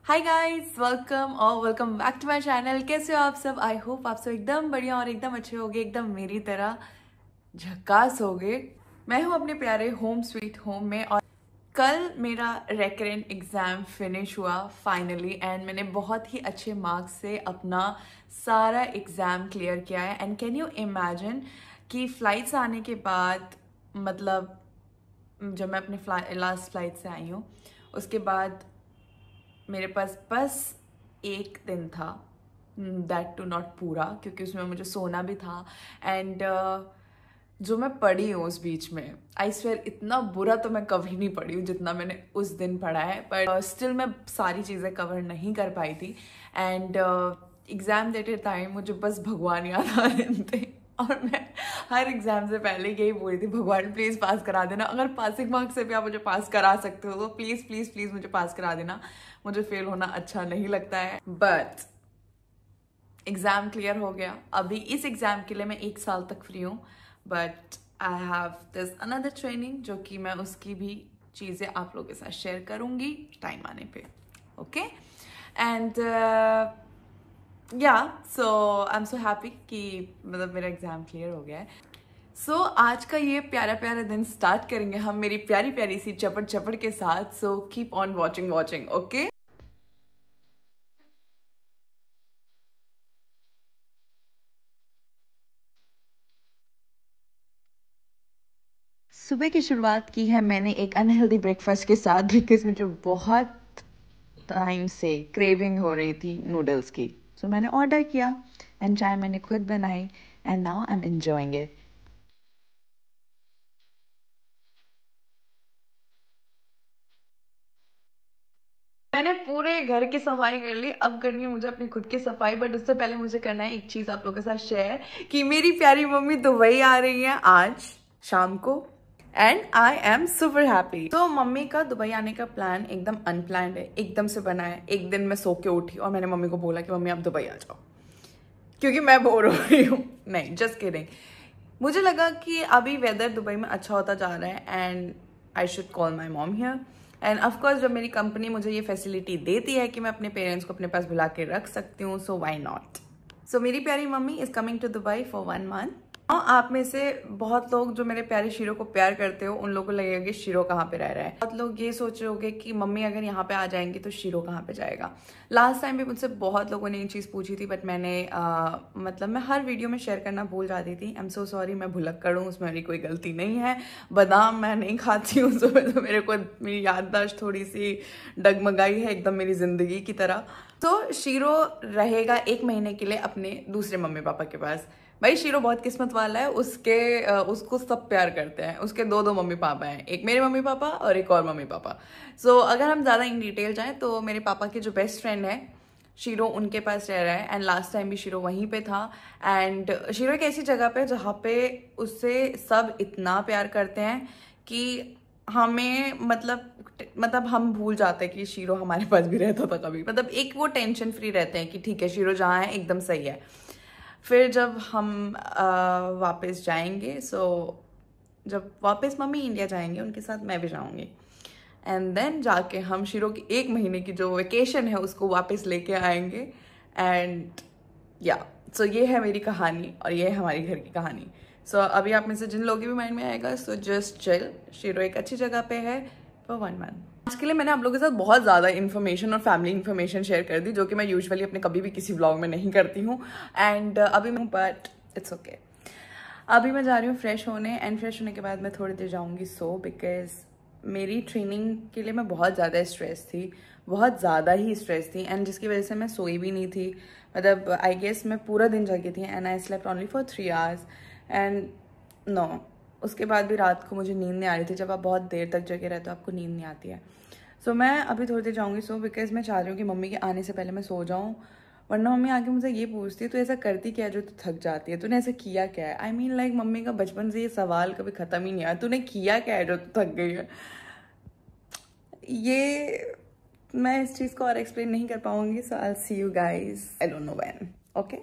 Hi guys, welcome back to my channel. कैसे हो आप सब? आई होप आप सब एकदम बढ़िया और एकदम अच्छे होगे, एकदम मेरी तरह झकास होगे। मैं हूँ अपने प्यारे होम स्वीट होम में और कल मेरा रेकरेंट एग्जाम फिनिश हुआ फाइनली एंड मैंने बहुत ही अच्छे मार्क्स से अपना सारा एग्जाम क्लियर किया है। एंड कैन यू इमेजिन कि फ्लाइट से आने के बाद, मतलब जब मैं अपने लास्ट फ्लाइट से आई हूँ उसके बाद मेरे पास बस एक दिन था, दैट टू नॉट पूरा, क्योंकि उसमें मुझे सोना भी था। एंड जो मैं पढ़ी हूँ उस बीच में, आई स्वेयर इतना बुरा तो मैं कभी नहीं पढ़ी हूँ जितना मैंने उस दिन पढ़ा है। बट स्टिल मैं सारी चीज़ें कवर नहीं कर पाई थी। एंड एग्ज़ाम देते टाइम मुझे बस भगवान याद आ रहे थे और मैं हर एग्जाम से पहले यही बोल रही थी, भगवान प्लीज़ पास करा देना। अगर पासिंग मार्क्स से भी आप मुझे पास करा सकते हो तो प्लीज़ प्लीज़ प्लीज़ मुझे पास करा देना। मुझे फेल होना अच्छा नहीं लगता है। बट एग्ज़ाम क्लियर हो गया। अभी इस एग्ज़ाम के लिए मैं 1 साल तक फ्री हूँ। But I have this another training जो कि मैं उसकी भी चीज़ें आप लोगों के साथ शेयर करूँगी टाइम आने पे। ओके एंड या सो आई एम सो हैप्पी कि मतलब मेरा एग्ज़ाम क्लियर हो गया है। सो आज का ये प्यारा प्यारा दिन स्टार्ट करेंगे हम मेरी प्यारी प्यारी सी चपड़ चपड़ के साथ। So keep on watching okay. सुबह की शुरुआत की है मैंने एक अनहेल्दी ब्रेकफास्ट के साथ, बिकॉज मुझे बहुत टाइम से क्रेविंग हो रही थी नूडल्स की। सो मैंने ऑर्डर किया एंड चाय मैंने खुद बनाई and now I am enjoying it. मैंने पूरे घर की सफाई कर ली, अब करनी है मुझे अपनी खुद की सफाई। बट उससे पहले मुझे करना है एक चीज आप लोगों के साथ शेयर कि मेरी प्यारी मम्मी दुबई आ रही है आज शाम को and I am super happy. तो मम्मी का दुबई आने का प्लान एकदम अनप्लान्ड है, एकदम से बना है। एक दिन मैं सो के उठी और मैंने मम्मी को बोला कि मम्मी आप दुबई आ जाओ क्योंकि मैं बोर हो रही हूँ। नहीं, जस्ट किडिंग। मुझे लगा कि अभी वेदर दुबई में अच्छा होता जा रहा है and I should call my mom here. And of course जब मेरी कंपनी मुझे ये फैसिलिटी देती है कि मैं अपने पेरेंट्स को अपने पास बुला के रख सकती हूँ, सो व्हाई नॉट। सो मेरी प्यारी mummy is coming to Dubai for 1 month. आप में से बहुत लोग जो मेरे प्यारे शीरो को प्यार करते हो उन लोगों को लगेगा कि शीरो कहाँ पे रह रहा है। बहुत लोग ये सोच रहे होंगे कि मम्मी अगर यहाँ पे आ जाएंगी तो शीरो कहाँ पे जाएगा। लास्ट टाइम भी मुझसे बहुत लोगों ने ये चीज़ पूछी थी, बट मैंने मतलब मैं हर वीडियो में शेयर करना भूल जाती थी। आई एम सो सॉरी, मैं भुलक्कड़ हूँ, उसमें मेरी कोई गलती नहीं है। बादाम मैं नहीं खाती हूँ सुबह, तो मेरे को मेरी याददाश्त थोड़ी सी डगमगाई है एकदम मेरी जिंदगी की तरह। तो शीरो रहेगा 1 महीने के लिए अपने दूसरे मम्मी पापा के पास। भाई शीरो बहुत किस्मत वाला है, उसको सब प्यार करते हैं। उसके 2 मम्मी पापा हैं, एक मेरे मम्मी पापा और एक और मम्मी पापा। सो अगर हम ज़्यादा इन डिटेल जाएं तो मेरे पापा के जो बेस्ट फ्रेंड है शीरो उनके पास रह रहा है एंड लास्ट टाइम भी शीरो वहीं पे था। एंड शीरो एक ऐसी जगह पे जहाँ पे उससे सब इतना प्यार करते हैं कि हमें मतलब हम भूल जाते हैं कि शीरो हमारे पास भी रहता था कभी। मतलब एक वो टेंशन फ्री रहते हैं कि ठीक है शीरो जहाँ है एकदम सही है। फिर जब हम वापस जाएंगे, जब वापस मम्मी इंडिया जाएंगे उनके साथ मैं भी जाऊंगी एंड देन जाके हम शीरो की 1 महीने की जो वेकेशन है उसको वापस लेके आएंगे। एंड या सो ये है मेरी कहानी और ये है हमारी घर की कहानी। सो अभी आप में से जिन लोगों के भी माइंड में आएगा, सो जस्ट चिल, शीरो एक अच्छी जगह पे है फॉर 1 मंथ। आज के लिए मैंने आप लोगों के साथ बहुत ज़्यादा इन्फॉर्मेशन और फैमिली इन्फॉर्मेशन शेयर कर दी, जो कि मैं यूजुअली अपने कभी भी किसी व्लॉग में नहीं करती हूँ। एंड अभी मैं, बट इट्स ओके। अभी मैं जा रही हूँ फ्रेश होने एंड फ्रेश होने के बाद मैं थोड़ी देर जाऊँगी बिकॉज मेरी ट्रेनिंग के लिए मैं बहुत ज़्यादा स्ट्रेस थी, बहुत ज़्यादा ही स्ट्रेस थी एंड जिसकी वजह से मैं सोई भी नहीं थी। मतलब आई गेस मैं पूरा दिन जगी थी and I slept only for 3 hours and no, उसके बाद भी रात को मुझे नींद नहीं आ रही थी। जब आप बहुत देर तक जगे रहते हो आपको नींद नहीं आती है। सो मैं अभी थोड़ी देर जाऊँगी बिकॉज मैं चाह रही हूँ कि मम्मी के आने से पहले मैं सो जाऊँ, वरना मम्मी आके मुझे ये पूछती है तो ऐसा करती क्या है जो तू थक जाती है, तूने ऐसा किया क्या है। आई मीन लाइक मम्मी का बचपन से ये सवाल कभी ख़त्म ही नहीं आया, तूने किया क्या है जो तू थक गई है। ये मैं इस चीज़ को और एक्सप्लेन नहीं कर पाऊंगी। So I will see you guys, I don't know when. Okay.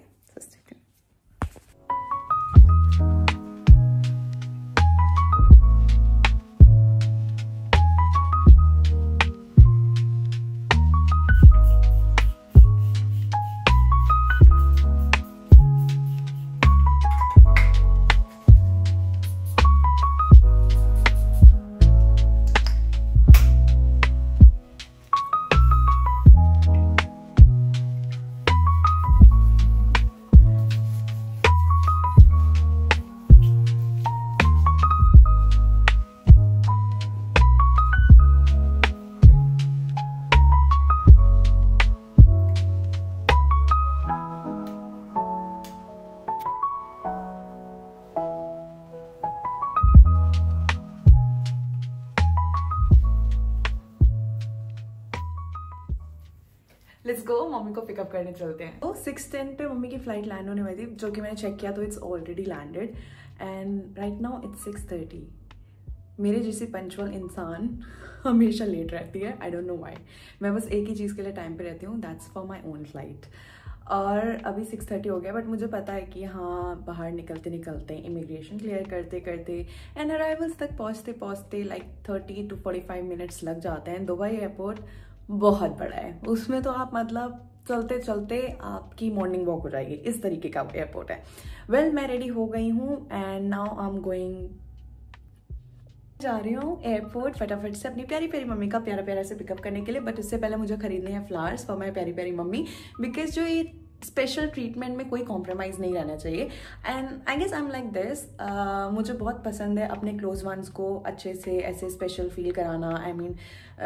Let's go, mummy को पिकअप करने चलते हैं। तो 6:10 पे मम्मी की फ्लाइट लैंड होने वाली थी, जो कि मैंने चेक किया तो it's already landed and right now it's 6:30। मेरे जैसी पंचुअल इंसान हमेशा लेट रहती है, आई डोंट नो व्हाई। मैं बस एक ही चीज़ के लिए टाइम पे रहती हूँ, that's for my own flight. और अभी 6:30 हो गया, बट मुझे पता है कि हाँ, बाहर निकलते निकलते इमिग्रेशन क्लियर करते करते एंड अराइवल्स तक पहुँचते पहुँचते लाइक 30 to 45 मिनट्स लग जाते हैं। दुबई एयरपोर्ट बहुत बड़ा है, उसमें तो आप मतलब चलते चलते आपकी मॉर्निंग वॉक हो जाएगी, इस तरीके का एयरपोर्ट है। वेल, मैं रेडी हो गई हूँ and now I am going, जा रही हूँ एयरपोर्ट फटाफट से अपनी प्यारी प्यारी मम्मी का प्यारा प्यारा से पिकअप करने के लिए। बट उससे पहले मुझे खरीदने हैं फ्लावर्स फॉर माई प्यारी प्यारी मम्मी, बिकॉज जो ये स्पेशल ट्रीटमेंट में कोई कॉम्प्रोमाइज़ नहीं रहना चाहिए। And I guess I am like this, मुझे बहुत पसंद है अपने क्लोज वंस को अच्छे से ऐसे स्पेशल फील कराना। आई मीन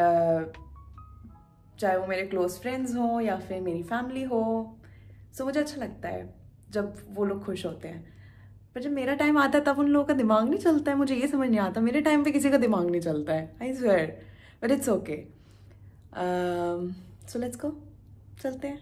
चाहे वो मेरे क्लोज फ्रेंड्स हो या फिर मेरी फैमिली हो, सो मुझे अच्छा लगता है जब वो लोग खुश होते हैं। पर जब मेरा टाइम आता है तब उन लोगों का दिमाग नहीं चलता है, मुझे ये समझ नहीं आता। मेरे टाइम पे किसी का दिमाग नहीं चलता है, I swear, but it's okay. So let's go, चलते हैं।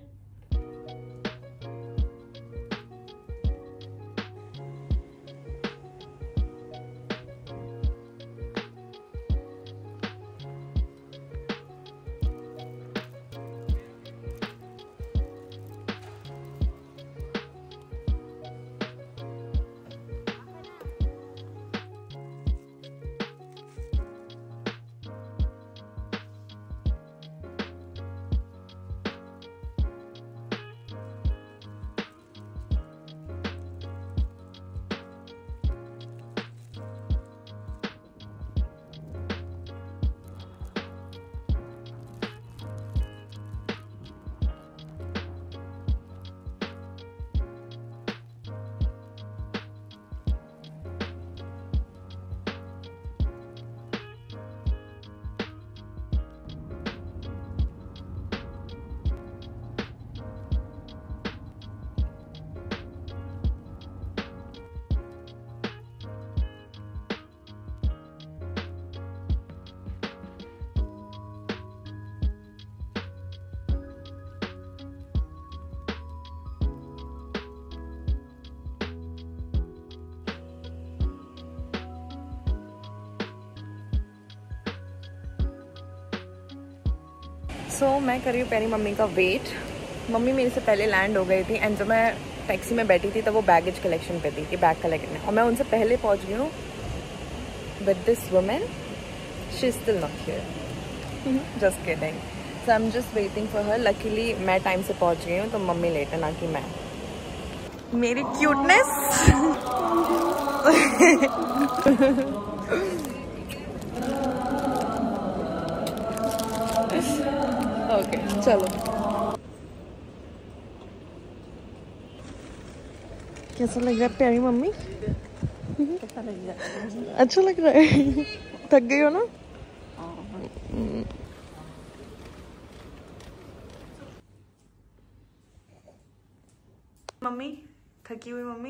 मैं कर रही हूँ प्यारी मम्मी का वेट। मम्मी मेरे से पहले लैंड हो गई थी एंड जब मैं टैक्सी में बैठी थी तब वो बैगेज कलेक्शन पे थी कि बैग कलेक्ट करना, और मैं उनसे पहले पहुँच गई हूँ। But this women, she is still not here, just kidding. So I am just waiting for her. Luckily मैं टाइम से पहुँच गई हूँ तो मम्मी लेट है, ना कि मैं। मेरी क्यूटनेस ओके चलो। कैसा लग रहा है प्यारी मम्मी? कैसा लग रहा है? अच्छा लग रहा है। थक गई हो ना? मम्मी थकी हुई मम्मी?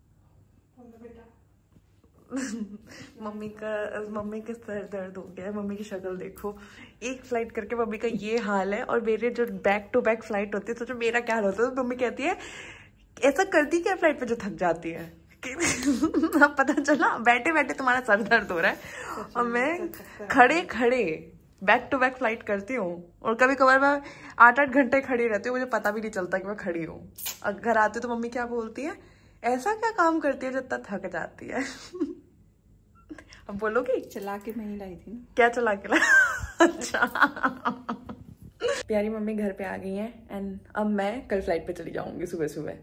मम्मी का सर दर्द हो गया है। मम्मी की शक्ल देखो, एक फ्लाइट करके मम्मी का ये हाल है। और मेरे जो बैक टू बैक फ्लाइट होती है तो जो मेरा क्या हाल होता है, तो मम्मी कहती है ऐसा करती क्या फ्लाइट पे जो थक जाती है। अब पता चला बैठे बैठे तुम्हारा सर दर्द हो रहा है और मैं खड़े खड़े बैक टू बैक फ्लाइट करती हूँ। और कभी कभार मैं 8-8 घंटे खड़ी रहती हूँ, मुझे पता भी नहीं चलता कि मैं खड़ी हूँ। और घर आती हूँ तो मम्मी क्या बोलती है, ऐसा क्या काम करती है जो इतना थक जाती है। अब बोलोगी? चला के मैं ही लाई थी ना। क्या चला के लाई? अच्छा। प्यारी मम्मी घर पे आ गई है एंड अब मैं कल फ्लाइट पे चली जाऊंगी सुबह सुबह।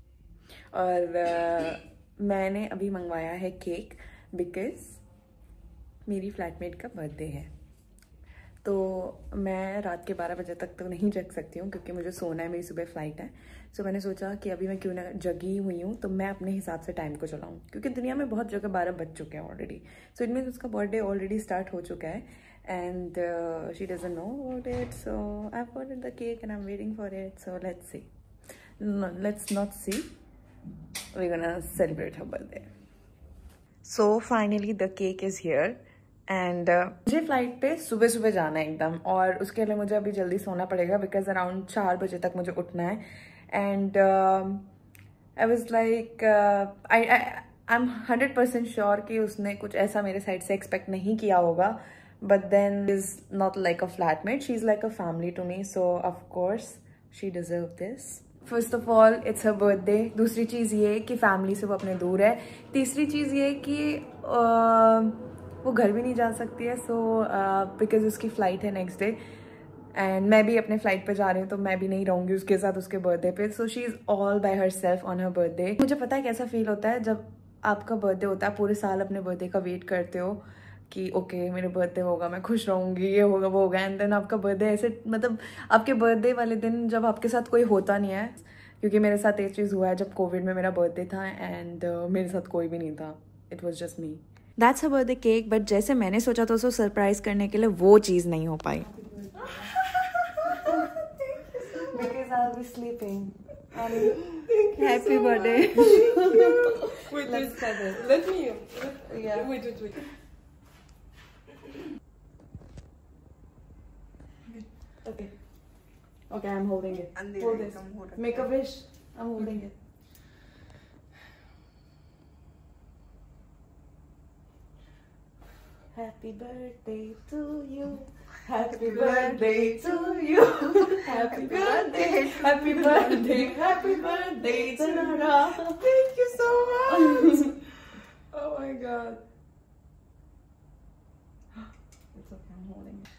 और मैंने अभी मंगवाया है केक बिकॉज मेरी फ्लैटमेट का बर्थडे है। तो मैं रात के 12 बजे तक तो नहीं जग सकती हूँ क्योंकि मुझे सोना है, मेरी सुबह फ्लाइट है। सो मैंने सोचा कि अभी मैं क्यों ना जगी हुई हूँ तो मैं अपने हिसाब से टाइम को चलाऊँ, क्योंकि दुनिया में बहुत जगह 12 बज चुके हैं ऑलरेडी। सो इट मीन्स उसका बर्थडे ऑलरेडी स्टार्ट हो चुका है and she doesn't know about it. So I have ordered the cake and I am waiting for it. So let's see, let's not see, we gonna celebrate her birthday. So finally the cake is here and मुझे flight पे सुबह सुबह जाना है एकदम, और उसके लिए मुझे अभी जल्दी सोना पड़ेगा बिकॉज अराउंड 4 बजे तक मुझे उठना है. And I was like I am 100% sure कि उसने कुछ ऐसा मेरे साइड से एक्सपेक्ट नहीं किया होगा, but then is not like a flatmate, she is like a family to me, so of course she deserve this. First of all it's her birthday. दूसरी चीज़ ये कि फैमिली से वो अपने दूर है. तीसरी चीज़ ये कि वो घर भी नहीं जा सकती है, सो बिकॉज उसकी फ़्लाइट है नेक्स्ट डे, एंड मैं भी अपने फ्लाइट पे जा रही हूँ, तो मैं भी नहीं रहूँगी उसके साथ उसके बर्थडे पे. So she is all by herself on her birthday. मुझे पता है कैसा फील होता है जब आपका बर्थडे होता है, पूरे साल अपने बर्थडे का वेट करते हो कि ओके मेरे बर्थडे होगा, मैं खुश रहूँगी, ये होगा वो होगा, एंड देन आपका बर्थडे ऐसे, मतलब आपके बर्थडे वाले दिन जब आपके साथ कोई होता नहीं है, क्योंकि मेरे साथ एक चीज़ हुआ है जब कोविड में मेरा बर्थडे था एंड मेरे साथ कोई भी नहीं था, it was just me. That's a birthday cake, but जैसे मैंने सोचा था उसको सरप्राइज करने के लिए वो चीज़ नहीं हो पाई. Because I'll be sleeping. Happy birthday. Wait, Let's cut it. let me. Yeah. Wait. Okay. Okay, I'm holding it. Hold this. Make a wish. I'm holding it. Happy birthday to you. Happy birthday to you. Happy birthday. Happy birthday. Happy birthday, Tanara. Thank you so much. Oh my god. It's okay, I'm holding it.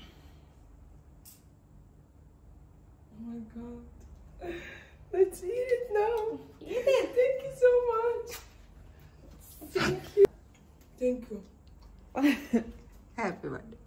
Oh my god. Let's eat it now. Eat it. Thank you so much. Thank you. Thank you. Happy birthday.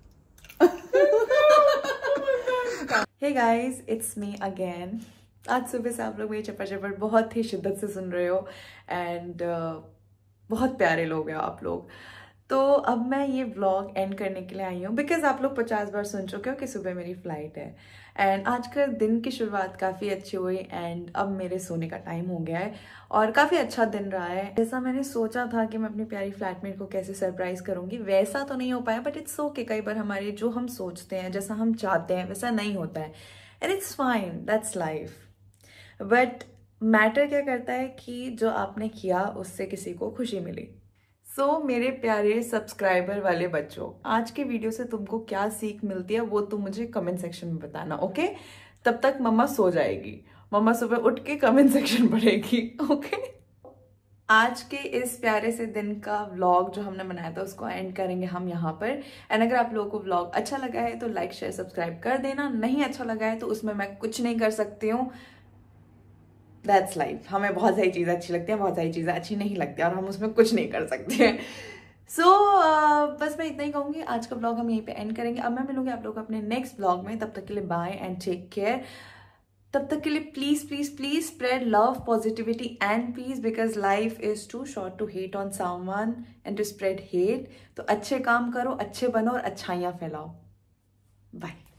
Hey guys, it's me again. आज सुबह से आप लोग मेरी चप्पा चप्पड़ बहुत ही शिद्दत से सुन रहे हो, एंड बहुत प्यारे लोग हैं आप लोग. तो अब मैं ये व्लॉग एंड करने के लिए आई हूँ बिकॉज आप लोग 50 बार सुन चुके हो कि सुबह मेरी फ्लाइट है, एंड आज का दिन की शुरुआत काफ़ी अच्छी हुई, एंड अब मेरे सोने का टाइम हो गया है और काफ़ी अच्छा दिन रहा है. जैसा मैंने सोचा था कि मैं अपनी प्यारी फ्लैटमेट को कैसे सरप्राइज करूँगी वैसा तो नहीं हो पाया, बट इट्स ओके. कई बार हमारे जो हम सोचते हैं जैसा हम चाहते हैं वैसा नहीं होता है, and it's fine, that's life. But matter क्या करता है कि जो आपने किया उससे किसी को खुशी मिली. सो मेरे प्यारे सब्सक्राइबर वाले बच्चों, आज के वीडियो से तुमको क्या सीख मिलती है वो तुम मुझे कमेंट सेक्शन में बताना, ओके? तब तक मम्मा सो जाएगी, मम्मा सुबह उठ के कमेंट सेक्शन पढ़ेगी, ओके? आज के इस प्यारे से दिन का व्लॉग जो हमने बनाया था उसको एंड करेंगे हम यहाँ पर. एंड अगर आप लोगों को व्लॉग अच्छा लगा है तो लाइक शेयर सब्सक्राइब कर देना, नहीं अच्छा लगा है तो उसमें मैं कुछ नहीं कर सकती हूँ. That's life. हमें बहुत सारी चीज़ें अच्छी लगती हैं, बहुत सारी चीज़ें अच्छी नहीं लगती और हम उसमें कुछ नहीं कर सकते हैं. सो बस मैं इतना ही कहूँगी. आज का ब्लॉग हम यहीं पे एंड करेंगे. अब मैं मिलूंगी आप लोग अपने नेक्स्ट ब्लॉग में. तब तक के लिए बाय एंड टेक केयर. तब तक के लिए please please please spread love, positivity and peace, because life is too short to hate on someone and to spread hate. तो अच्छे काम करो, अच्छे बनो और अच्छाइयाँ फैलाओ. बाय.